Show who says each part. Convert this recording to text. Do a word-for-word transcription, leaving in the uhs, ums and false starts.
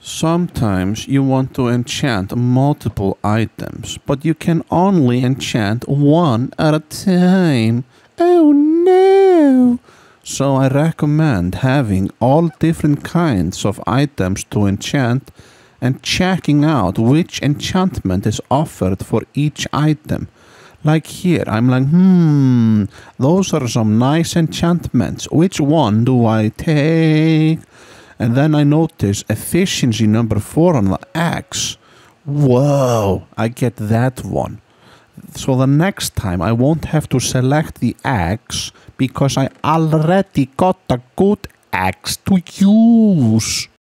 Speaker 1: Sometimes you want to enchant multiple items, but you can only enchant one at a time. Oh no! So I recommend having all different kinds of items to enchant and checking out which enchantment is offered for each item. Like here, I'm like, hmm, those are some nice enchantments. Which one do I take? And then I notice efficiency number four on the axe. Whoa, I get that one. So the next time I won't have to select the axe because I already got a good axe to use.